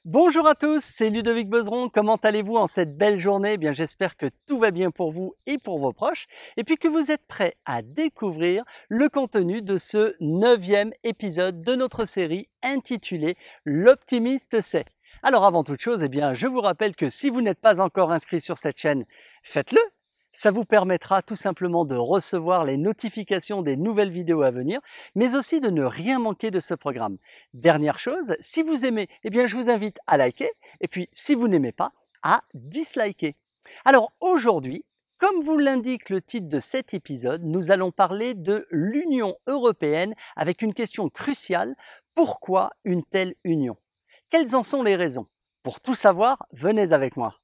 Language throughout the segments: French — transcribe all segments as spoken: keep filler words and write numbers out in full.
Bonjour à tous, c'est Ludovic Bezeron. Comment allez-vous en cette belle journée? Eh bien, j'espère que tout va bien pour vous et pour vos proches, et puis que vous êtes prêts à découvrir le contenu de ce neuvième épisode de notre série intitulée L'optimiste sait. Alors, avant toute chose, eh bien, je vous rappelle que si vous n'êtes pas encore inscrit sur cette chaîne, faites-le. Ça vous permettra tout simplement de recevoir les notifications des nouvelles vidéos à venir, mais aussi de ne rien manquer de ce programme. Dernière chose, si vous aimez, eh bien je vous invite à liker, et puis si vous n'aimez pas, à disliker. Alors aujourd'hui, comme vous l'indique le titre de cet épisode, nous allons parler de l'Union européenne avec une question cruciale: pourquoi une telle union? Quelles en sont les raisons? Pour tout savoir, venez avec moi.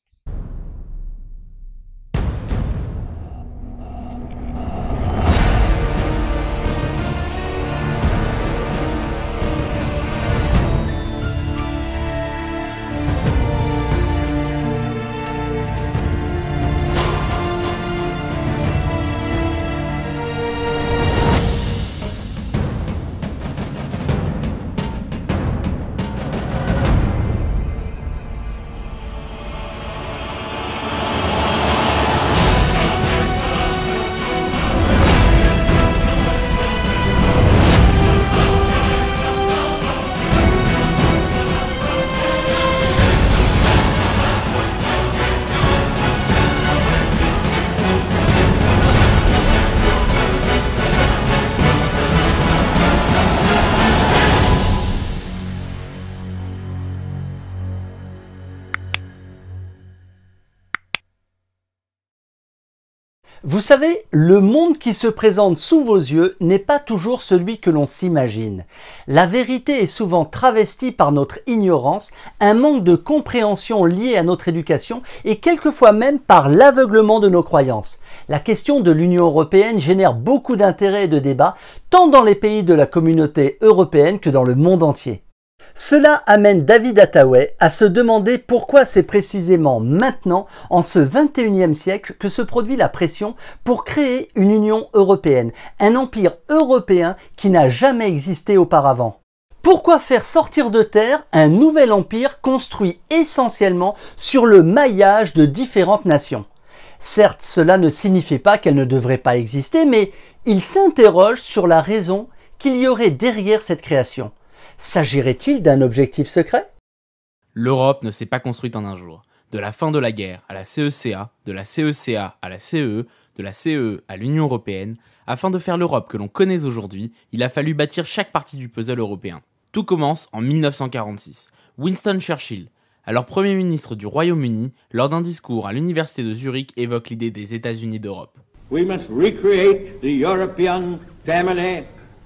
Vous savez, le monde qui se présente sous vos yeux n'est pas toujours celui que l'on s'imagine. La vérité est souvent travestie par notre ignorance, un manque de compréhension lié à notre éducation et quelquefois même par l'aveuglement de nos croyances. La question de l'Union européenne génère beaucoup d'intérêt et de débats, tant dans les pays de la communauté européenne que dans le monde entier. Cela amène David Hathaway à se demander pourquoi c'est précisément maintenant, en ce vingt et unième siècle, que se produit la pression pour créer une Union européenne, un empire européen qui n'a jamais existé auparavant. Pourquoi faire sortir de terre un nouvel empire construit essentiellement sur le maillage de différentes nations? Certes, cela ne signifie pas qu'elles ne devraient pas exister, mais il s'interroge sur la raison qu'il y aurait derrière cette création. S'agirait-il d'un objectif secret? L'Europe ne s'est pas construite en un jour. De la fin de la guerre à la C E C A, de la C E C A à la C E E, de la C E E à l'Union européenne, afin de faire l'Europe que l'on connaît aujourd'hui, il a fallu bâtir chaque partie du puzzle européen. Tout commence en mille neuf cent quarante-six. Winston Churchill, alors Premier ministre du Royaume-Uni, lors d'un discours à l'université de Zurich, évoque l'idée des États-Unis d'Europe. We must recreate the European family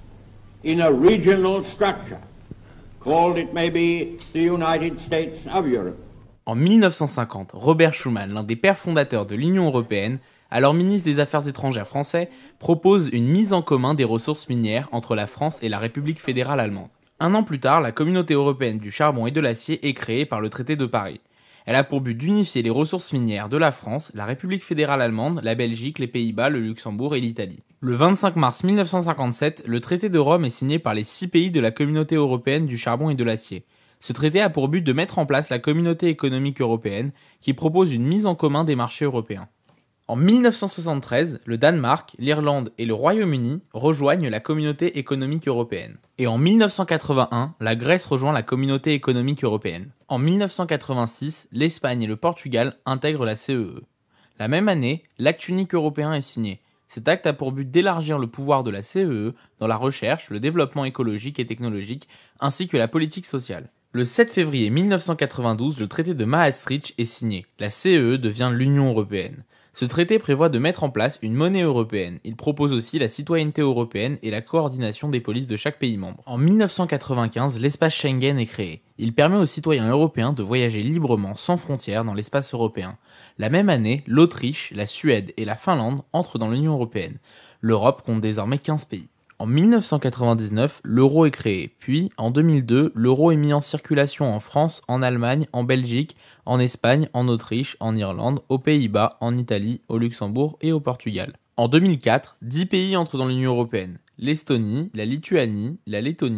in a regional structure, called it may be the United States of Europe. En mille neuf cent cinquante, Robert Schuman, l'un des pères fondateurs de l'Union européenne, alors ministre des Affaires étrangères français, propose une mise en commun des ressources minières entre la France et la République fédérale allemande. Un an plus tard, la Communauté européenne du charbon et de l'acier est créée par le traité de Paris. Elle a pour but d'unifier les ressources minières de la France, la République fédérale allemande, la Belgique, les Pays-Bas, le Luxembourg et l'Italie. Le vingt-cinq mars mille neuf cent cinquante-sept, le traité de Rome est signé par les six pays de la Communauté européenne du charbon et de l'acier. Ce traité a pour but de mettre en place la Communauté économique européenne, qui propose une mise en commun des marchés européens. En mille neuf cent soixante-treize, le Danemark, l'Irlande et le Royaume-Uni rejoignent la Communauté économique européenne. Et en mille neuf cent quatre-vingt-un, la Grèce rejoint la Communauté économique européenne. En mille neuf cent quatre-vingt-six, l'Espagne et le Portugal intègrent la C E E. La même année, l'acte unique européen est signé. Cet acte a pour but d'élargir le pouvoir de la C E E dans la recherche, le développement écologique et technologique, ainsi que la politique sociale. Le sept février mille neuf cent quatre-vingt-douze, le traité de Maastricht est signé. La C E E devient l'Union européenne. Ce traité prévoit de mettre en place une monnaie européenne. Il propose aussi la citoyenneté européenne et la coordination des polices de chaque pays membre. En mille neuf cent quatre-vingt-quinze, l'espace Schengen est créé. Il permet aux citoyens européens de voyager librement sans frontières dans l'espace européen. La même année, l'Autriche, la Suède et la Finlande entrent dans l'Union européenne. L'Europe compte désormais quinze pays. En mille neuf cent quatre-vingt-dix-neuf, l'euro est créé, puis en deux mille deux, l'euro est mis en circulation en France, en Allemagne, en Belgique, en Espagne, en Autriche, en Irlande, aux Pays-Bas, en Italie, au Luxembourg et au Portugal. En deux mille quatre, dix pays entrent dans l'Union européenne. L'Estonie, la Lituanie, la Lettonie,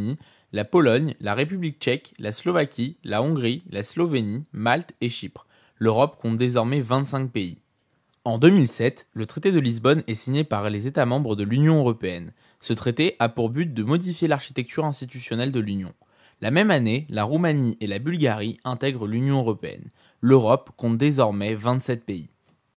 la Pologne, la République tchèque, la Slovaquie, la Hongrie, la Slovénie, Malte et Chypre. L'Europe compte désormais vingt-cinq pays. En deux mille sept, le traité de Lisbonne est signé par les États membres de l'Union européenne. Ce traité a pour but de modifier l'architecture institutionnelle de l'Union. La même année, la Roumanie et la Bulgarie intègrent l'Union européenne. L'Europe compte désormais vingt-sept pays.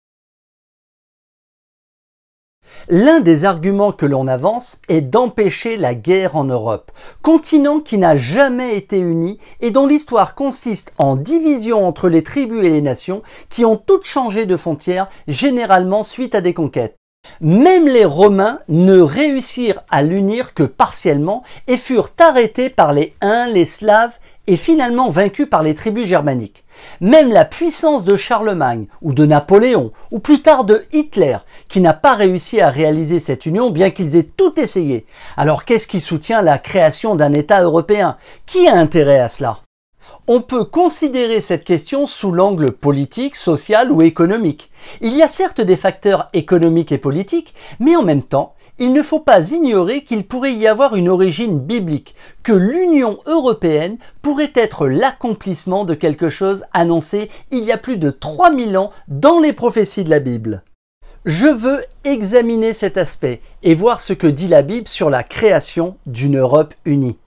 L'un des arguments que l'on avance est d'empêcher la guerre en Europe, continent qui n'a jamais été uni et dont l'histoire consiste en division entre les tribus et les nations qui ont toutes changé de frontières, généralement suite à des conquêtes. Même les Romains ne réussirent à l'unir que partiellement et furent arrêtés par les Huns, les Slaves et finalement vaincus par les tribus germaniques. Même la puissance de Charlemagne ou de Napoléon ou plus tard de Hitler qui n'a pas réussi à réaliser cette union bien qu'ils aient tout essayé. Alors qu'est-ce qui soutient la création d'un État européen? Qui a intérêt à cela? On peut considérer cette question sous l'angle politique, social ou économique. Il y a certes des facteurs économiques et politiques, mais en même temps, il ne faut pas ignorer qu'il pourrait y avoir une origine biblique, que l'Union européenne pourrait être l'accomplissement de quelque chose annoncé il y a plus de trois mille ans dans les prophéties de la Bible. Je veux examiner cet aspect et voir ce que dit la Bible sur la création d'une Europe unie.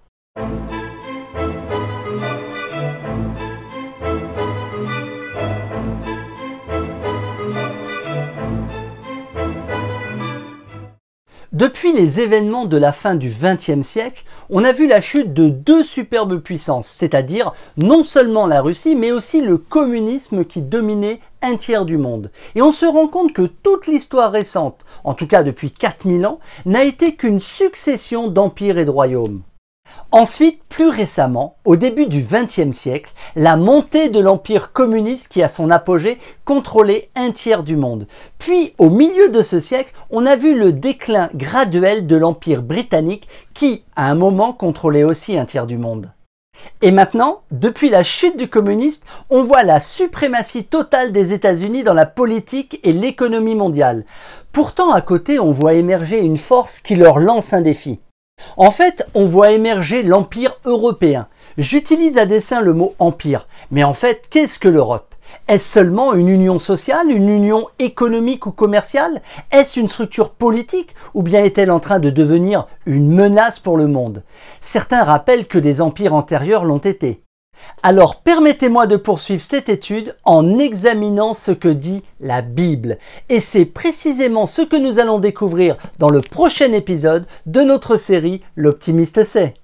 Depuis les événements de la fin du vingtième siècle, on a vu la chute de deux superbes puissances, c'est-à-dire non seulement la Russie, mais aussi le communisme qui dominait un tiers du monde. Et on se rend compte que toute l'histoire récente, en tout cas depuis quatre mille ans, n'a été qu'une succession d'empires et de royaumes. Ensuite, plus récemment, au début du vingtième siècle, la montée de l'empire communiste qui à son apogée contrôlait un tiers du monde. Puis, au milieu de ce siècle, on a vu le déclin graduel de l'empire britannique qui, à un moment, contrôlait aussi un tiers du monde. Et maintenant, depuis la chute du communisme, on voit la suprématie totale des États-Unis dans la politique et l'économie mondiale. Pourtant, à côté, on voit émerger une force qui leur lance un défi. En fait, on voit émerger l'Empire européen. J'utilise à dessein le mot empire, mais en fait, qu'est-ce que l'Europe? Est-ce seulement une union sociale, une union économique ou commerciale? Est-ce une structure politique ou bien est-elle en train de devenir une menace pour le monde? Certains rappellent que des empires antérieurs l'ont été. Alors permettez-moi de poursuivre cette étude en examinant ce que dit la Bible. Et c'est précisément ce que nous allons découvrir dans le prochain épisode de notre série L'Optimiste sait.